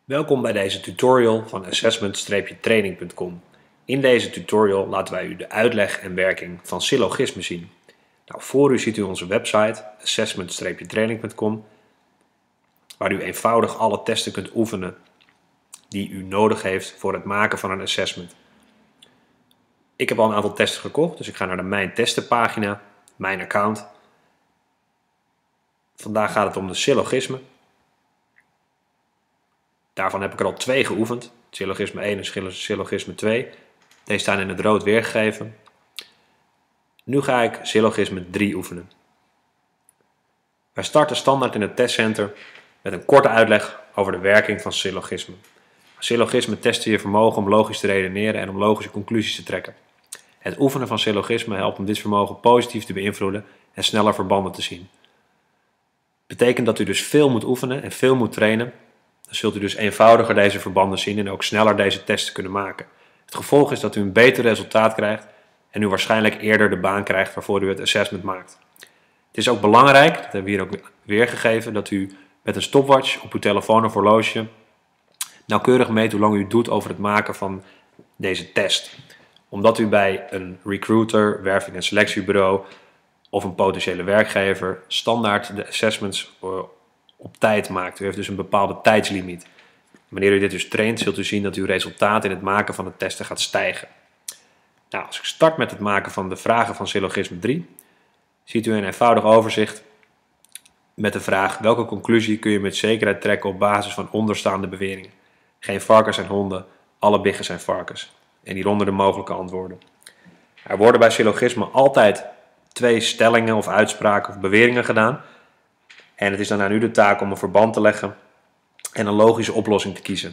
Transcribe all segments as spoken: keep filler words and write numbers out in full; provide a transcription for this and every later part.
Welkom bij deze tutorial van assessment training punt com. In deze tutorial laten wij u de uitleg en werking van syllogismen zien. Nou, voor u ziet u onze website assessment training punt com, waar u eenvoudig alle testen kunt oefenen die u nodig heeft voor het maken van een assessment. Ik heb al een aantal testen gekocht, dus ik ga naar de Mijn Testen pagina, Mijn account. Vandaag gaat het om de syllogismen. Daarvan heb ik er al twee geoefend, syllogisme één en syllogisme twee. Deze staan in het rood weergegeven. Nu ga ik syllogisme drie oefenen. Wij starten standaard in het testcenter met een korte uitleg over de werking van syllogismen. Syllogismen testen je vermogen om logisch te redeneren en om logische conclusies te trekken. Het oefenen van syllogismen helpt om dit vermogen positief te beïnvloeden en sneller verbanden te zien. Dat betekent dat u dus veel moet oefenen en veel moet trainen. Dan zult u dus eenvoudiger deze verbanden zien en ook sneller deze testen kunnen maken. Het gevolg is dat u een beter resultaat krijgt en u waarschijnlijk eerder de baan krijgt waarvoor u het assessment maakt. Het is ook belangrijk, dat hebben we hier ook weergegeven, dat u met een stopwatch op uw telefoon of horloge nauwkeurig meet hoe lang u doet over het maken van deze test. Omdat u bij een recruiter, werving- en selectiebureau of een potentiële werkgever standaard de assessments op tijd maakt. U heeft dus een bepaalde tijdslimiet. Wanneer u dit dus traint, zult u zien dat uw resultaat in het maken van de testen gaat stijgen. Nou, als ik start met het maken van de vragen van syllogisme drie, ziet u een eenvoudig overzicht met de vraag: welke conclusie kun je met zekerheid trekken op basis van onderstaande beweringen? Geen varkens zijn honden, alle biggen zijn varkens. En hieronder de mogelijke antwoorden. Er worden bij syllogismen altijd twee stellingen of uitspraken of beweringen gedaan. En het is dan aan u de taak om een verband te leggen en een logische oplossing te kiezen.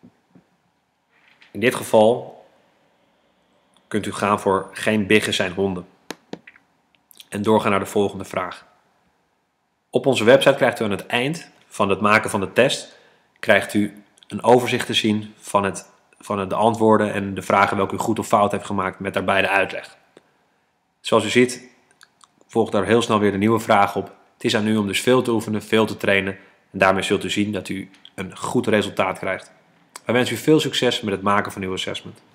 In dit geval kunt u gaan voor geen biggen zijn honden. En doorgaan naar de volgende vraag. Op onze website krijgt u aan het eind van het maken van de test krijgt u een overzicht te zien van, het, van de antwoorden en de vragen welke u goed of fout heeft gemaakt met daarbij de uitleg. Zoals u ziet volgt daar heel snel weer de nieuwe vraag op. Het is aan u om dus veel te oefenen, veel te trainen en daarmee zult u zien dat u een goed resultaat krijgt. Wij wensen u veel succes met het maken van uw assessment.